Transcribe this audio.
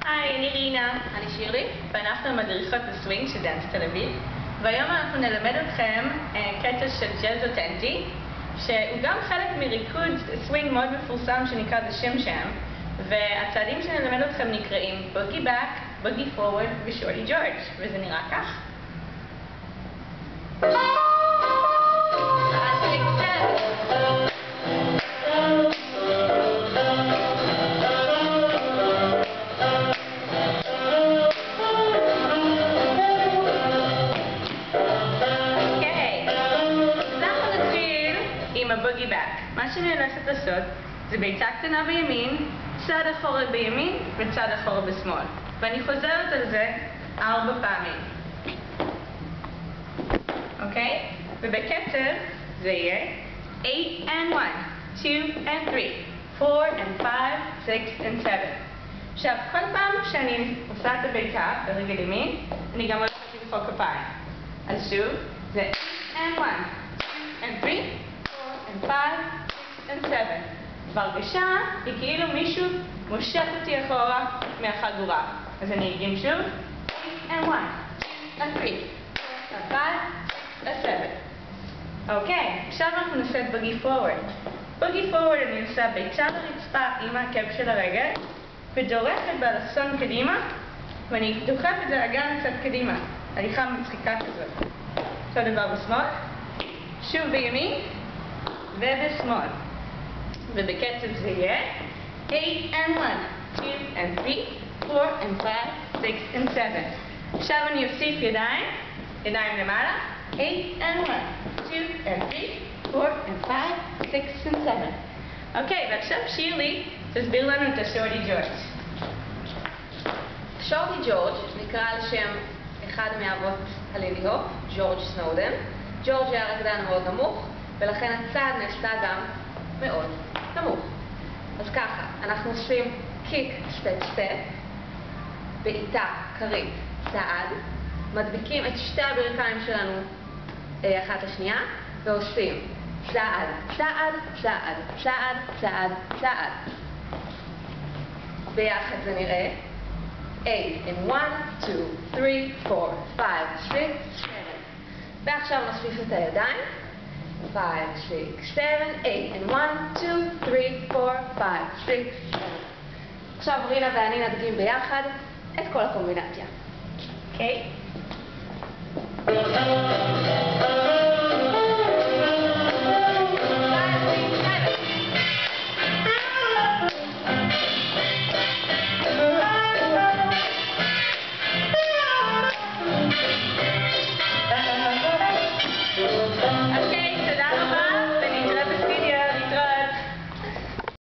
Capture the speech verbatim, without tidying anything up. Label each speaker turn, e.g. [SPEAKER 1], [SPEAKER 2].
[SPEAKER 1] היי, אני רינה.
[SPEAKER 2] אני שירלי.
[SPEAKER 1] ואנחנו מדריכות בסווינג של דאנס תל אביב. והיום אנחנו נלמד אתכם אה, קטע של ג'אז אותנטי, שהוא גם חלק מריקוד סווינג מאוד מפורסם שנקרא בשם-שם. והצעדים שנלמד אתכם נקראים בוגי בק, בוגי פורוורד ושורלי ג'ורג'. וזה נראה כך. בוגי בק. מה שאני הולכת לעשות זה ביצה קטנה בימין, צד אחורה בימין וצד אחורה בשמאל. ואני חוזרת על זה ארבע פעמים. אוקיי? ובקצב זה יהיה eight and one, two and three, four and five, six and seven. עכשיו, כל פעם שאני עושה את הביצה ברגל ימין, אני גם הולכת למחוא כפיים. אז שוב, זה eight and one, two and three, and five, six, and seven. והרגשה היא כאילו מישהו מושך אותי אחורה מהחגורה. אז אני אגיד שוב, eight and one, two and three, four and five, six and seven. אוקיי, עכשיו אנחנו נעשה את בוגי פורוורד. בוגי פורוורד אני עושה ביצה לרצפה עם העקב של הרגל, ודורכת באלכסון קדימה, ואני דוחפת את האגן קצת קדימה. הליכה מצחיקה כזאת. אותו דבר בשמאל. שוב בימין. ובשמאל. ובקצב זה יהיה eight and one, two and three, four and five, six and seven. עכשיו אני אוסיף ידיים, ידיים למעלה, eight and one, two and three, four and five, six and seven. אוקיי, ועכשיו שירלי תסביר לנו את השורלי ג'ורג'.
[SPEAKER 2] שורלי ג'ורג' נקרא על שם אחד מאבות הלינדי הופ, ג'ורג' סנודן. ג'ורג' היה רקדן מאוד נמוך, ולכן הצעד נעשה גם מאוד נמוך. אז ככה, אנחנו עושים קיק, סטפ, סטפ, בעיטה, קרית, צעד, מדביקים את שתי הברכיים שלנו אחת לשנייה, ועושים צעד, צעד, צעד, צעד, צעד, צעד. ביחד זה נראה eight and one, two, three, four, five, six, seven. ועכשיו נוסיף את הידיים. five, six, seven, eight, and one, two, three, four, five, six, seven. עכשיו רינה ואני נדגים ביחד את כל הקומבינציה.
[SPEAKER 1] אוקיי?